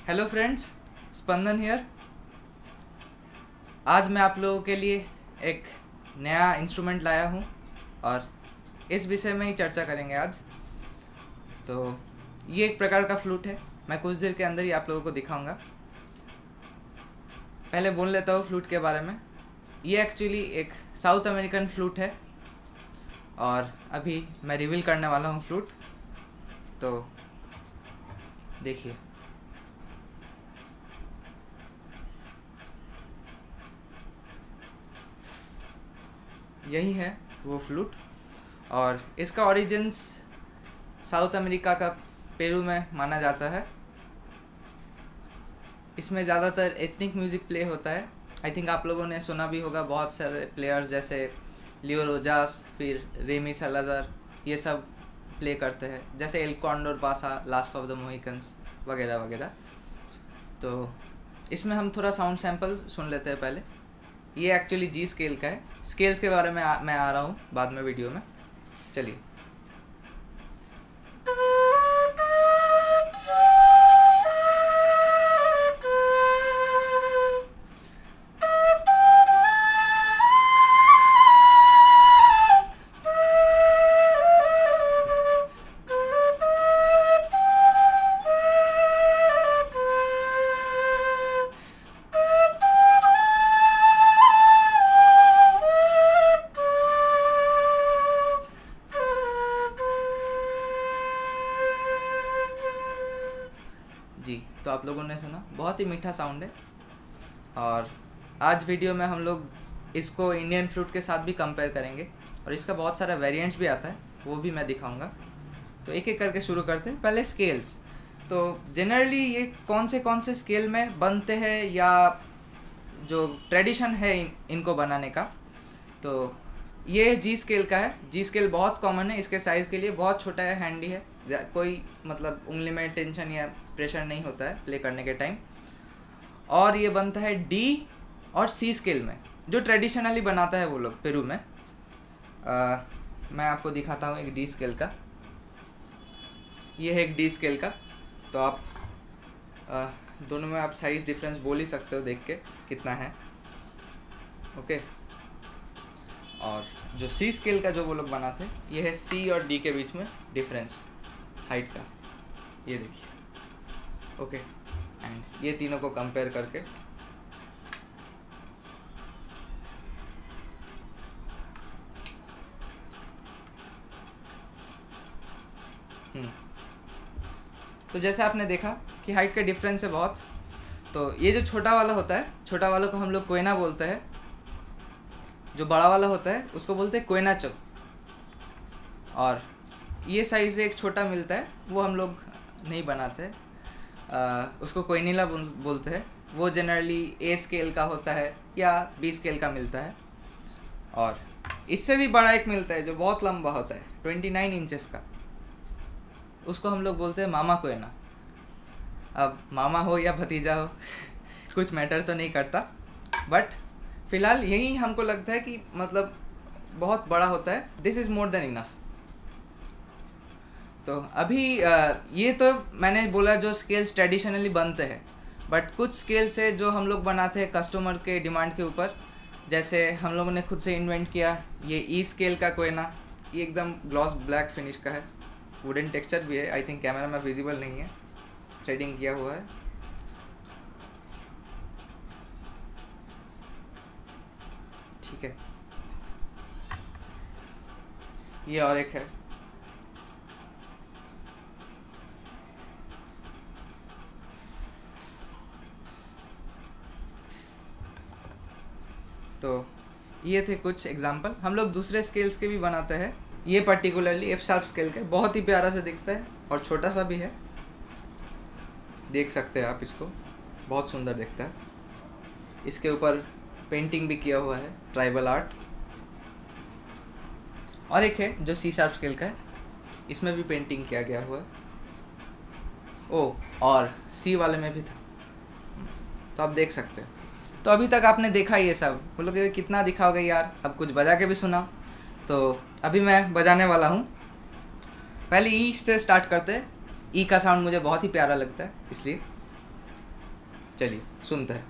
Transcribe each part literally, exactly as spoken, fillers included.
Hello friends, Spandan here. आज मैं आप लोगों के लिए एक नया इंस्ट्रूमेंट लाया हूँ और इस विषय में ही चर्चा करेंगे आज। तो ये एक प्रकार का फ्लूट है। मैं कुछ देर के अंदर ही आप लोगों को दिखाऊंगा। पहले बोल लेता हूँ फ्लूट के बारे में। ये एक्चुअली एक साउथ अमेरिकन फ्लूट है और अभी मैं रिवील करने वाला हूँ फ्लूट। तो देखिए, यही है वो फ्लूट और इसका ओरिजिन्स साउथ अमेरिका का पेरू में माना जाता है। इसमें ज़्यादातर एथनिक म्यूज़िक प्ले होता है। आई थिंक आप लोगों ने सुना भी होगा, बहुत सारे प्लेयर्स जैसे लियो रोजास, फिर रेमी सलाजार, ये सब प्ले करते हैं, जैसे El Condor Pasa, last of the Mohicans वगैरह वगैरह। तो इसमें हम थोड़ा साउंड सैंपल सुन लेते हैं पहले। ये एक्चुअली जी स्केल का है। स्केल्स के बारे में आ, मैं आ रहा हूँ बाद में वीडियो में। चलिए। जी, तो आप लोगों ने सुना, बहुत ही मीठा साउंड है। और आज वीडियो में हम लोग इसको इंडियन फ्लूट के साथ भी कंपेयर करेंगे और इसका बहुत सारा वेरिएंट्स भी आता है, वो भी मैं दिखाऊंगा। तो एक एक करके शुरू करते हैं। पहले स्केल्स। तो जनरली ये कौन से कौन से स्केल में बनते हैं या जो ट्रेडिशन है इन, इनको बनाने का, तो ये जी स्केल का है। जी स्केल बहुत कॉमन है, इसके साइज़ के लिए बहुत छोटा है, हैंडी है, कोई मतलब उंगली में टेंशन या प्रेशर नहीं होता है प्ले करने के टाइम। और ये बनता है डी और सी स्केल में, जो ट्रेडिशनली बनाता है वो लोग पेरू में। आ, मैं आपको दिखाता हूँ एक डी स्केल का। ये है एक डी स्केल का। तो आप आ, दोनों में आप साइज़ डिफरेंस बोल ही सकते हो देख के कितना है। ओके। और जो सी स्केल का जो वो लोग बनाते हैं, ये है सी और डी के बीच में डिफरेंस हाइट का, ये देखिए। ओके। एंड ये तीनों को कंपेयर करके हम्म तो जैसे आपने देखा कि हाइट का डिफरेंस है बहुत। तो ये जो छोटा वाला होता है, छोटा वाला को हम लोग कोयना बोलते हैं। जो बड़ा वाला होता है उसको बोलते हैं कोयनाचो। और ये साइज़ से एक छोटा मिलता है, वो हम लोग नहीं बनाते, आ, उसको कोयनीला बोलते हैं। वो जनरली ए स्केल का होता है या बी स्केल का मिलता है। और इससे भी बड़ा एक मिलता है जो बहुत लंबा होता है, उनतीस इंचेस का, उसको हम लोग बोलते हैं मामा कोयना। अब मामा हो या भतीजा हो कुछ मैटर तो नहीं करता, बट फिलहाल यही हमको लगता है कि मतलब बहुत बड़ा होता है। This is more than enough. तो अभी ये तो मैंने बोला जो स्केल्स ट्रेडिशनली बनते हैं, बट कुछ स्केल्स है जो हम लोग बनाते हैं कस्टमर के डिमांड के ऊपर। जैसे हम लोगों ने खुद से इन्वेंट किया ये ई स्केल का कोयना। ये एकदम ग्लॉस ब्लैक फिनिश का है, वुडन टेक्सचर भी है। आई थिंक कैमरा में विजिबल नहीं है, थ्रेडिंग किया हुआ है। ठीक है। ये और एक है। तो ये थे कुछ एग्जांपल। हम लोग दूसरे स्केल्स के भी बनाते हैं। ये पर्टिकुलरली एफ शार्प स्केल का, बहुत ही प्यारा सा दिखता है और छोटा सा भी है, देख सकते हैं आप इसको, बहुत सुंदर दिखता है। इसके ऊपर पेंटिंग भी किया हुआ है, ट्राइबल आर्ट। और एक है जो सी शार्प स्केल का है, इसमें भी पेंटिंग किया गया हुआ है। ओ, और सी वाले में भी था, तो आप देख सकते हैं। तो अभी तक आपने देखा ये सब, बोलोगे कितना दिखाओगे यार, अब कुछ बजा के भी सुनाओ। तो अभी मैं बजाने वाला हूँ। पहले ई से स्टार्ट करते हैं। ई का साउंड मुझे बहुत ही प्यारा लगता है, इसलिए चलिए सुनते हैं।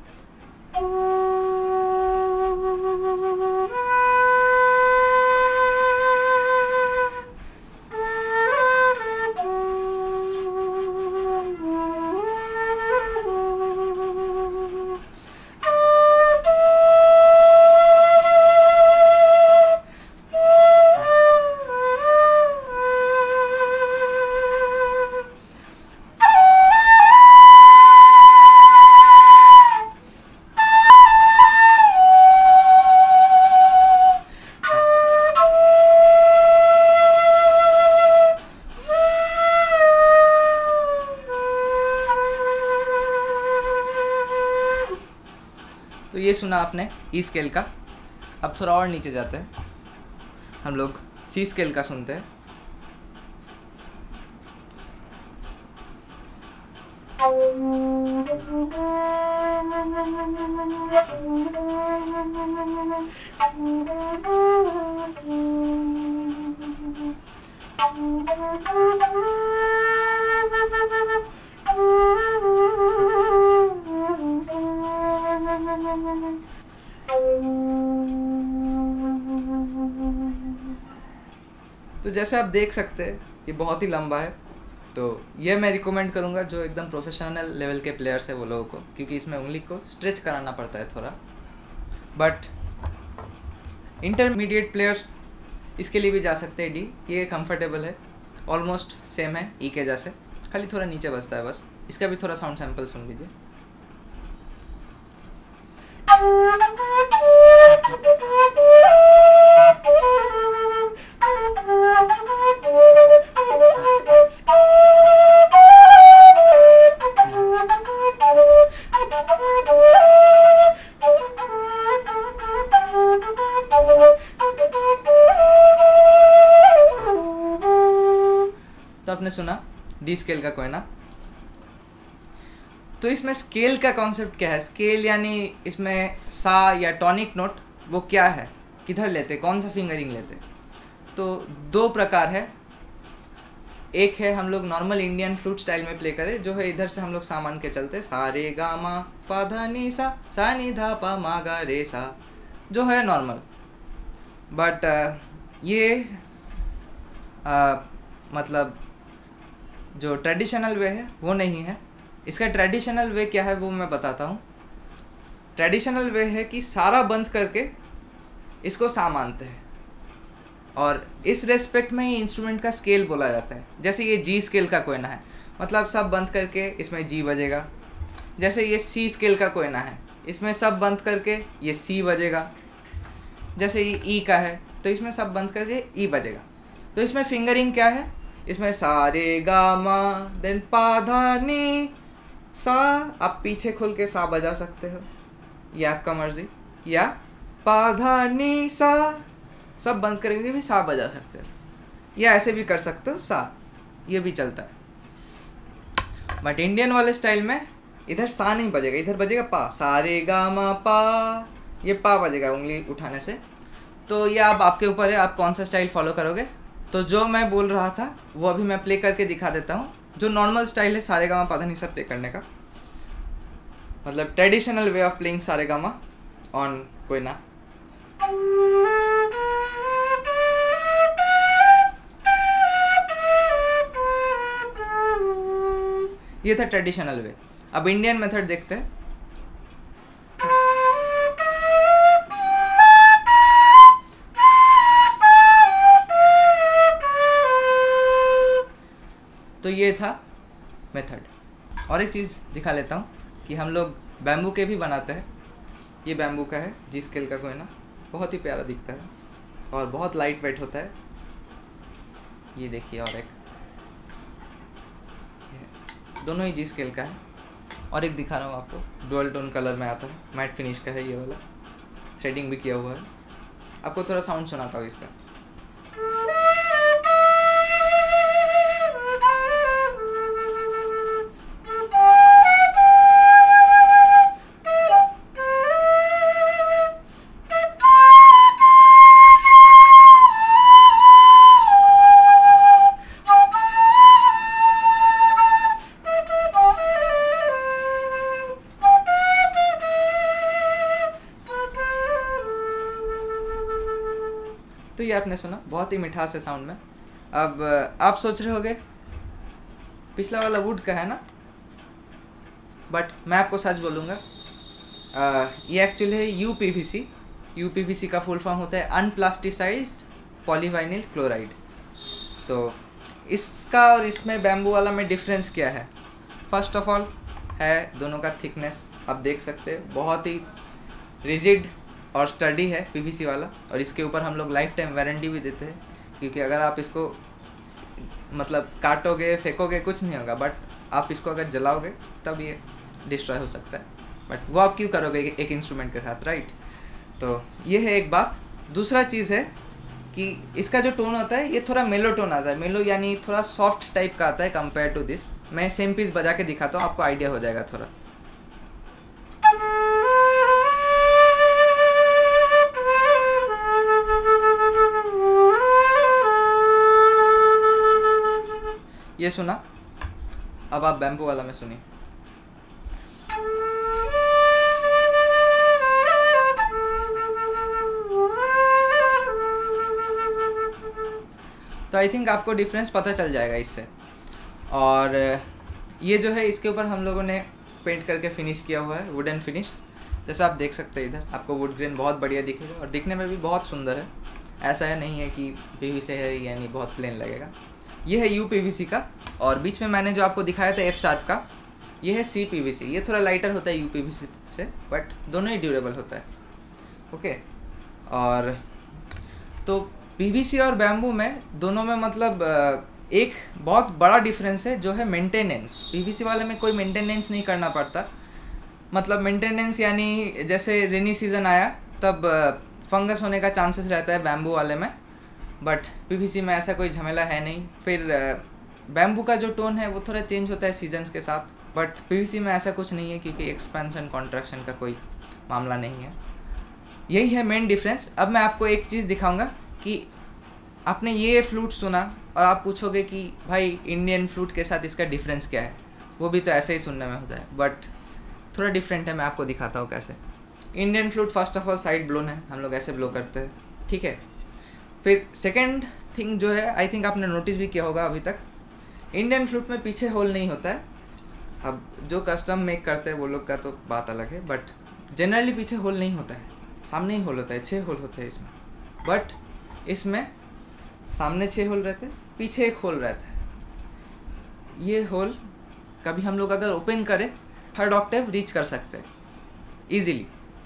तो ये सुना आपने ई स्केल का। अब थोड़ा और नीचे जाते हैं, हम लोग सी स्केल का सुनते हैं। तो जैसे आप देख सकते हैं ये बहुत ही लंबा है, तो ये मैं रिकमेंड करूँगा जो एकदम प्रोफेशनल लेवल के प्लेयर्स है वो लोगों को, क्योंकि इसमें उंगली को स्ट्रेच कराना पड़ता है थोड़ा। बट इंटरमीडिएट प्लेयर इसके लिए भी जा सकते हैं डी, ये कंफर्टेबल है, ऑलमोस्ट सेम है ई के जैसे, खाली थोड़ा नीचे बजता है बस। इसका भी थोड़ा साउंड सैंपल सुन लीजिए। तो आपने सुना डी स्केल का कोई ना। तो इसमें स्केल का कॉन्सेप्ट क्या है? स्केल यानी इसमें सा या टॉनिक नोट वो क्या है, किधर लेते, कौन सा फिंगरिंग लेते? तो दो प्रकार है। एक है हम लोग नॉर्मल इंडियन फ्लूट स्टाइल में प्ले करें, जो है इधर से हम लोग सा मान के चलते, सा रे गा मा पा धा नी सा, सा नी धा पा मा गा रे सा, जो है नॉर्मल। बट ये आ, मतलब जो ट्रेडिशनल वे है वो नहीं है। इसका ट्रेडिशनल वे क्या है वो मैं बताता हूँ। ट्रेडिशनल वे है कि सारा बंद करके इसको सा मानते हैं, और इस रेस्पेक्ट में ही इंस्ट्रूमेंट का स्केल बोला जाता है। जैसे ये जी स्केल का कोयना है, मतलब सब बंद करके इसमें जी बजेगा। जैसे ये सी स्केल का कोयना है, इसमें सब बंद करके ये सी बजेगा। जैसे ये ई का है तो इसमें सब बंद करके ई बजेगा। तो इसमें फिंगरिंग क्या है? इसमें सा रे गा मा देन पा धा नी सा, आप पीछे खोल के सा बजा सकते हो, ये आपका मर्जी, या पा धा नी सा सब बंद करके भी सा बजा सकते हो, या ऐसे भी कर सकते हो सा, ये भी चलता है। बट इंडियन वाले स्टाइल में इधर सा नहीं बजेगा, इधर बजेगा पा, सा रे गा मा पा, ये पा बजेगा उंगली उठाने से। तो ये अब आप, आपके ऊपर है आप कौन सा स्टाइल फॉलो करोगे। तो जो मैं बोल रहा था वो अभी मैं प्ले करके दिखा देता हूँ, जो नॉर्मल स्टाइल है सारेगामा पा धा नी सा प्ले करने का, मतलब traditional way of playing saregama on कोयना। ये था ट्रेडिशनल वे। अब इंडियन मेथड देखते हैं। तो ये था मेथड। और एक चीज़ दिखा लेता हूँ कि हम लोग बैम्बू के भी बनाते हैं। ये बैम्बू का है, जी स्केल का कोयना, बहुत ही प्यारा दिखता है और बहुत लाइट वेट होता है। ये देखिए, और एक दोनों ही जी स्केल का है। और एक दिखा रहा हूँ आपको, डुअल टोन कलर में आता है, मैट फिनिश का है ये वाला, थ्रेडिंग भी किया हुआ है। आपको थोड़ा साउंड सुनाता हूँ इसका। तो ये आपने सुना, बहुत ही मिठास है साउंड में। अब आप सोच रहे होगे पिछला वाला वुड का है ना, बट मैं आपको सच बोलूँगा, ये एक्चुअली है U P V C. U P V C का फुल फॉर्म होता है अनप्लास्टिसाइज्ड पॉलीवाइनिल क्लोराइड। तो इसका और इसमें बैम्बू वाला में डिफरेंस क्या है? फर्स्ट ऑफ ऑल है दोनों का थिकनेस, आप देख सकते हैं बहुत ही रिजिड और स्टडी है पी वी सी वाला, और इसके ऊपर हम लोग लाइफ टाइम वारंटी भी देते हैं, क्योंकि अगर आप इसको मतलब काटोगे फेंकोगे कुछ नहीं होगा, बट आप इसको अगर जलाओगे तब ये डिस्ट्रॉय हो सकता है, बट वो आप क्यों करोगे एक इंस्ट्रूमेंट के साथ, राइट? तो ये है एक बात। दूसरा चीज़ है कि इसका जो टोन होता है ये थोड़ा मेलो टोन आता है। मेलो यानी थोड़ा सॉफ्ट टाइप का आता है कंपेयर टू दिस। मैं सेम पीस बजा के दिखाता हूँ, आपको आइडिया हो जाएगा थोड़ा। ये सुना, अब आप बैम्बू वाला में सुनिए। तो आई थिंक आपको डिफरेंस पता चल जाएगा इससे। और ये जो है इसके ऊपर हम लोगों ने पेंट करके फिनिश किया हुआ है, वुडन फिनिश। जैसा आप देख सकते हैं इधर आपको वुड ग्रेन बहुत बढ़िया दिखेगा और दिखने में भी बहुत सुंदर है। ऐसा है नहीं है कि पी वी सी है यानी बहुत प्लेन लगेगा। ये है यू पी वी सी का, और बीच में मैंने जो आपको दिखाया था एफ शार्प का, ये है सी पी वी सी। ये थोड़ा लाइटर होता है यू पी वी सी से, बट दोनों ही ड्यूरेबल होता है। ओके, और तो पी वी सी और बैम्बू में दोनों में मतलब एक बहुत बड़ा डिफरेंस है जो है मेंटेनेंस। पी वी सी वाले में कोई मेंटेनेंस नहीं करना पड़ता, मतलब मेंटेनेंस यानी जैसे रेनी सीज़न आया तब फंगस होने का चांसेस रहता है बैम्बू वाले में, बट पी वी सी में ऐसा कोई झमेला है नहीं। फिर बैम्बू का जो टोन है वो थोड़ा चेंज होता है सीजन्स के साथ, बट पी वी सी में ऐसा कुछ नहीं है क्योंकि एक्सपेंशन कॉन्ट्रैक्शन का कोई मामला नहीं है। यही है मेन डिफरेंस। अब मैं आपको एक चीज़ दिखाऊंगा कि आपने ये फ्लूट सुना और आप पूछोगे कि भाई इंडियन फ्लूट के साथ इसका डिफरेंस क्या है, वो भी तो ऐसे ही सुनने में होता है, बट थोड़ा डिफरेंट है। मैं आपको दिखाता हूँ कैसे। Indian flute first of all side blown है, हम लोग ऐसे ब्लो करते हैं, ठीक है। फिर सेकेंड थिंग जो है, आई थिंक आपने नोटिस भी किया होगा अभी तक, इंडियन फ्लूट में पीछे होल नहीं होता है। अब जो कस्टम मेक करते हैं वो लोग का तो बात अलग है, बट जनरली पीछे होल नहीं होता है, सामने ही होल होता है। छः होल होते हैं इसमें, बट इसमें सामने छः होल रहते हैं, पीछे एक होल रहता है। ये होल कभी हम लोग अगर ओपन करें थर्ड ऑक्टेव रीच कर सकते हैं ईजिली।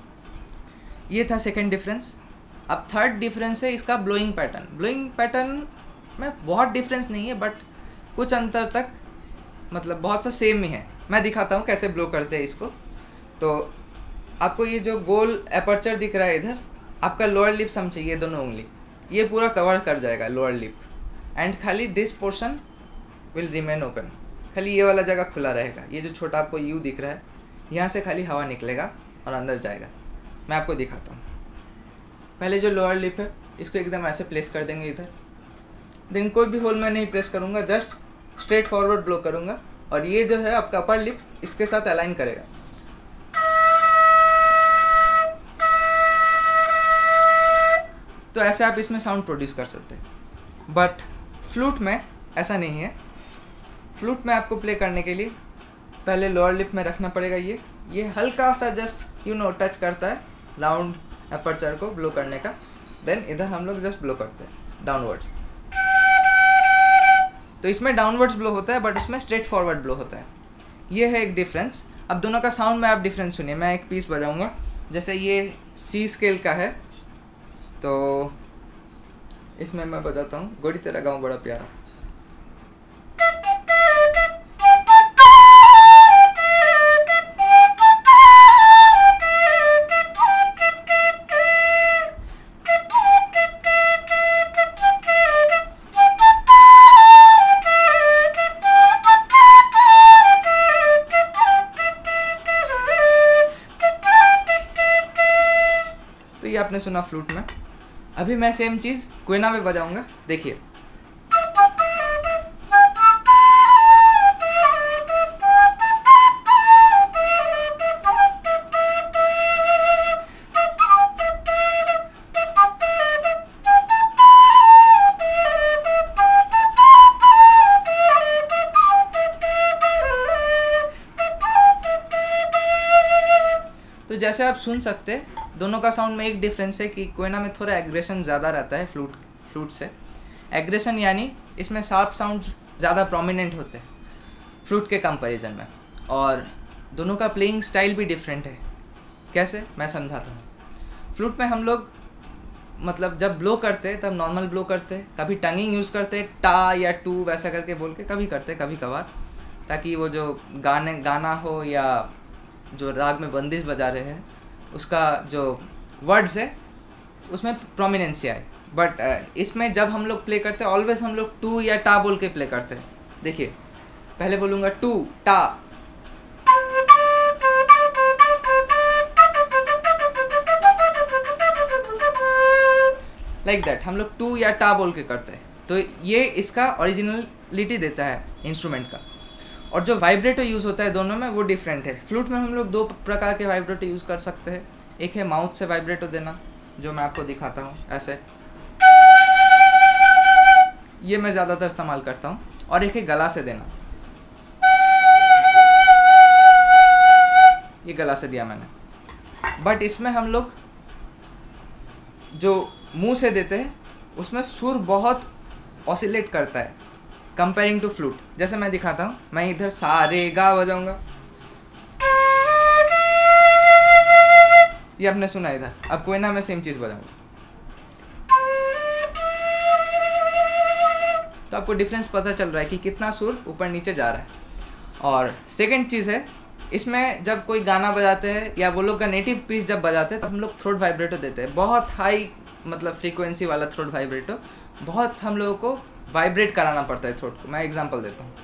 ये था सेकेंड डिफरेंस। अब थर्ड डिफरेंस है इसका ब्लोइंग पैटर्न। ब्लोइंग पैटर्न में बहुत डिफरेंस नहीं है, बट कुछ अंतर तक मतलब बहुत सा सेम ही है। मैं दिखाता हूँ कैसे ब्लो करते हैं इसको। तो आपको ये जो गोल एपर्चर दिख रहा है इधर, आपका लोअर लिप समझिए, ये दोनों उंगली ये पूरा कवर कर जाएगा लोअर लिप, एंड खाली this portion will remain open. खाली ये वाला जगह खुला रहेगा। ये जो छोटा आपको यू दिख रहा है, यहाँ से खाली हवा निकलेगा और अंदर जाएगा। मैं आपको दिखाता हूँ। पहले जो लोअर लिप है इसको एकदम ऐसे प्लेस कर देंगे इधर। देन कोई भी होल मैं नहीं प्रेस करूँगा, जस्ट स्ट्रेट फॉरवर्ड ब्लो करूँगा, और ये जो है आपका अपर लिप इसके साथ अलाइन करेगा। तो ऐसे आप इसमें साउंड प्रोड्यूस कर सकते हैं, बट फ्लूट में ऐसा नहीं है। फ्लूट में आपको प्ले करने के लिए पहले लोअर लिप में रखना पड़ेगा। ये ये हल्का सा जस्ट यू नो टच करता है राउंड अपर्चर को ब्लो करने का। देन इधर हम लोग जस्ट ब्लो करते हैं डाउनवर्ड्स। तो इसमें डाउनवर्ड्स ब्लो होता है, बट उसमें स्ट्रेट फॉरवर्ड ब्लो होता है। ये है एक डिफरेंस। अब दोनों का साउंड में आप डिफरेंस सुनिए। मैं एक पीस बजाऊंगा, जैसे ये सी स्केल का है, तो इसमें मैं बजाता हूँ गोड़ी तेरा गाँव बड़ा प्यारा। तो ये आपने सुना फ्लूट में। अभी मैं सेम चीज़ क्वेना में बजाऊंगा, देखिए। तो जैसे आप सुन सकते हैं दोनों का साउंड में एक डिफरेंस है कि कोयना में थोड़ा एग्रेशन ज़्यादा रहता है फ्लूट फ्लूट से। एग्रेशन यानी इसमें शार्प साउंड ज़्यादा प्रोमिनेंट होते हैं फ्लूट के कंपैरिजन में, और दोनों का प्लेइंग स्टाइल भी डिफरेंट है। कैसे, मैं समझाता हूँ। फ्लूट में हम लोग मतलब जब ब्लो करते हैं तब नॉर्मल ब्लो करते हैं, कभी टंगिंग यूज़ करते हैं, टा या टू वैसा करके बोल के कभी करते हैं कभी कभार, ताकि वो जो गाने गाना हो या जो राग में बंदिश बजा रहे हैं उसका जो वर्ड्स है उसमें प्रोमिनेंसी आए। बट इसमें जब हम लोग प्ले करते हैं ऑलवेज हम लोग टू या टा बोल के प्ले करते हैं। देखिए पहले बोलूँगा टू टा, लाइक दैट हम लोग टू या टा बोल के करते हैं। तो ये इसका ओरिजिनलिटी देता है इंस्ट्रूमेंट का। और जो वाइब्रेटो यूज़ होता है दोनों में वो डिफरेंट है। फ्लूट में हम लोग दो प्रकार के वाइब्रेटो यूज़ कर सकते हैं। एक है माउथ से वाइब्रेटो देना, जो मैं आपको दिखाता हूँ ऐसे, ये मैं ज़्यादातर इस्तेमाल करता हूँ, और एक है गला से देना, ये गला से दिया मैंने। बट इसमें हम लोग जो मुंह से देते हैं उसमें सुर बहुत ऑसिलेट करता है कंपेयरिंग टू फ्लूट। जैसे मैं दिखाता हूँ, मैं इधर सा रे गा बजाऊंगा, ये आपने सुना इधर। अब कोयना में सेम चीज़ बजाऊंगा तो आपको डिफरेंस पता चल रहा है कि कितना सुर ऊपर नीचे जा रहा है। और सेकंड चीज़ है, इसमें जब कोई गाना बजाते हैं या वो लोग का नेटिव पीस जब बजाते हैं तो हम लोग थ्रोट वाइब्रेटो देते हैं, बहुत हाई मतलब फ्रीक्वेंसी वाला थ्रोट वाइब्रेटो। बहुत हम लोगों को वाइब्रेट कराना पड़ता है थ्रोट को। मैं एग्जांपल देता हूँ।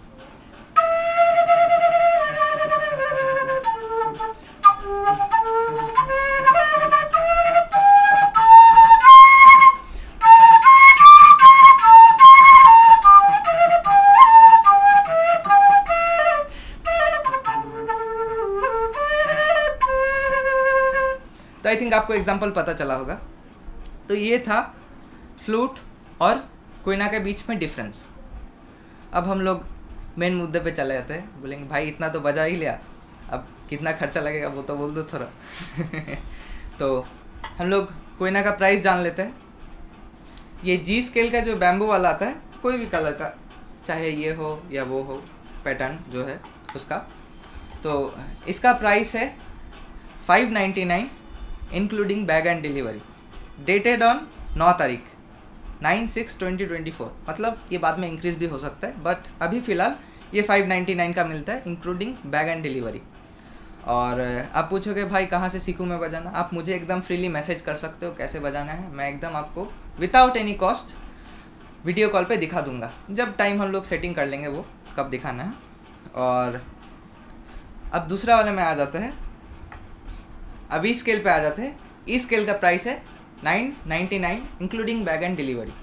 तो आई थिंक आपको एग्जांपल पता चला होगा। तो ये था फ्लूट और कोयना के बीच में डिफरेंस। अब हम लोग मेन मुद्दे पे चले जाते हैं। बोलेंगे भाई इतना तो बजा ही लिया, अब कितना खर्चा लगेगा वो तो बोल दो थोड़ा। तो हम लोग कोयना का प्राइस जान लेते हैं। ये जी स्केल का जो बैम्बू वाला आता है, कोई भी कलर का, चाहे ये हो या वो हो, पैटर्न जो है उसका, तो इसका प्राइस है five ninety nine including bag and delivery. Dated on नौ तारीख nine six twenty twenty four. मतलब ये बाद में इंक्रीज़ भी हो सकता है, बट अभी फ़िलहाल ये फाइव नाइन्टी नाइन का मिलता है इंक्लूडिंग बैग एंड डिलीवरी। और आप पूछोगे भाई कहाँ से सीखूँ मैं बजाना, आप मुझे एकदम फ्रीली मैसेज कर सकते हो कैसे बजाना है। मैं एकदम आपको without any cost video call पे दिखा दूँगा, जब टाइम हम लोग सेटिंग कर लेंगे वो कब दिखाना है। और अब दूसरा वाले में आ जाते हैं, अब इस स्केल पे आ जाते हैं। इस स्केल का प्राइस है nine ninety nine including bag and delivery.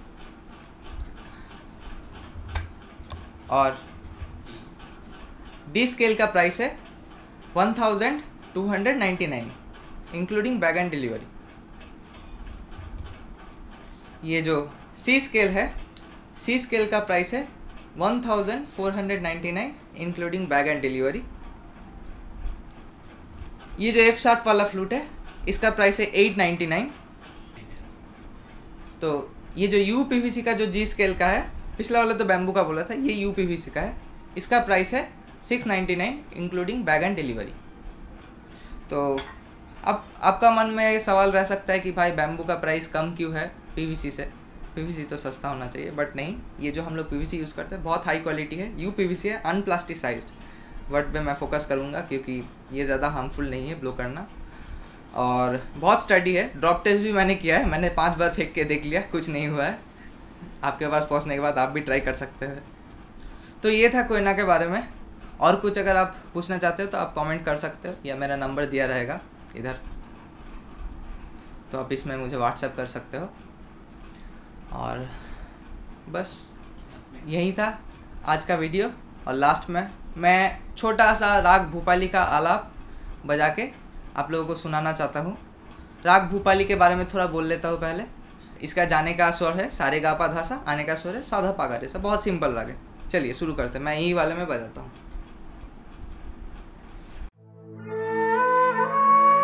और डी स्केल का प्राइस है one thousand two hundred ninety nine including bag and delivery. ये जो सी स्केल है, सी स्केल का प्राइस है one thousand four hundred ninety nine including bag and delivery. ये जो एफ शार्प वाला फ्लूट है इसका प्राइस है एट नाइन्टी नाइन। तो ये जो यू पी वी सी का जो जी स्केल का है, पिछला वाला तो बैम्बू का बोला था, ये यू पी वी सी का है, इसका प्राइस है six ninety nine including bag and delivery. तो अब आपका मन में ये सवाल रह सकता है कि भाई बैम्बू का प्राइस कम क्यों है पी वी सी से, पी वी सी तो सस्ता होना चाहिए। बट नहीं, ये जो हम लोग पी वी सी यूज़ करते हैं बहुत हाई क्वालिटी है, यू पी वी सी है, अनप्लास्टिसाइज्ड। वर्ड पे मैं फोकस करूँगा क्योंकि ये ज़्यादा हार्मफुल नहीं है ब्लो करना, और बहुत स्टडी है। ड्रॉप टेस्ट भी मैंने किया है, मैंने पांच बार फेंक के देख लिया, कुछ नहीं हुआ है। आपके पास पहुंचने के बाद आप भी ट्राई कर सकते हैं। तो ये था कोयना के बारे में। और कुछ अगर आप पूछना चाहते हो तो आप कमेंट कर सकते हो, या मेरा नंबर दिया रहेगा इधर, तो आप इसमें मुझे व्हाट्सएप कर सकते हो। और बस यही था आज का वीडियो। और लास्ट में मैं छोटा सा राग भूपाली का आलाप बजा के आप लोगों को सुनाना चाहता हूँ। राग भूपाली के बारे में थोड़ा बोल लेता हूँ पहले। इसका जाने का स्वर है सारे गा पा धा सा, आने का स्वर है साधा पा गा रे सा। बहुत सिंपल राग है। चलिए शुरू करते हैं। मैं यही वाले में बजाता हूँ।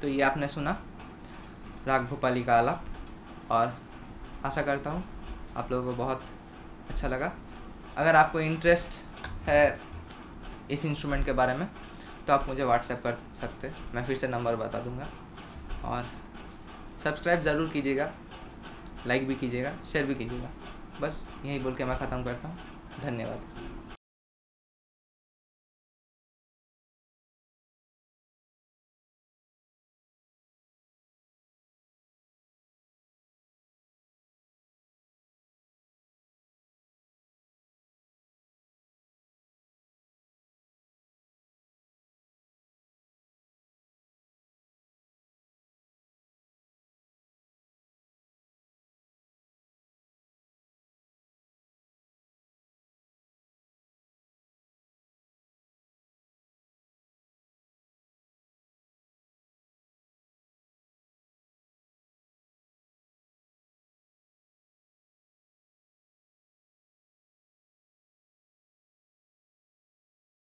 ये आपने सुना राग भोपाली का आलाप, और आशा करता हूँ आप लोगों को बहुत अच्छा लगा। अगर आपको इंटरेस्ट है इस इंस्ट्रूमेंट के बारे में तो आप मुझे व्हाट्सएप कर सकते, मैं फिर से नंबर बता दूंगा। और सब्सक्राइब ज़रूर कीजिएगा, लाइक भी कीजिएगा, शेयर भी कीजिएगा। बस यही बोल के मैं ख़त्म करता हूँ। धन्यवाद।